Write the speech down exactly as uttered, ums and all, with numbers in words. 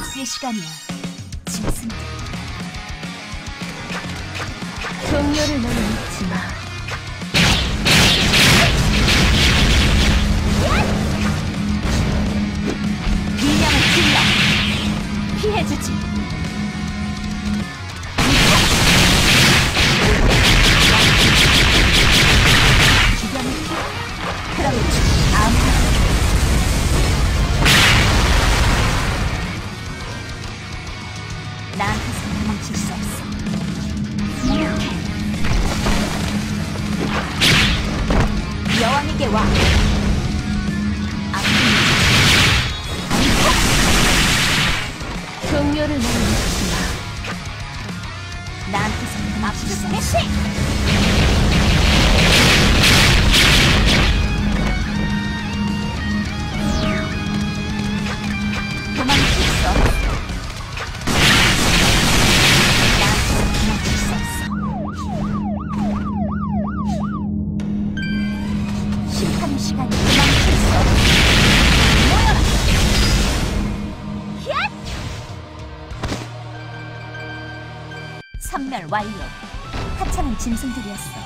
복수의 시간이야. 짐승들. 동료를 너무 잊지 마. 미량을 찔러 피해주지. 주변을 피해. 그럼 아무나 나한테서 도망칠 수 없어. 이렇게 여왕에게 와. 동료를 너무 잊지 마. 나한테서 도망칠 수 없어. 도망칠 수 없어. 심판의 시간이 도망칠 수 없어. 모여라! 힛! 선멸 완료. 하찮은 짐승들이었어.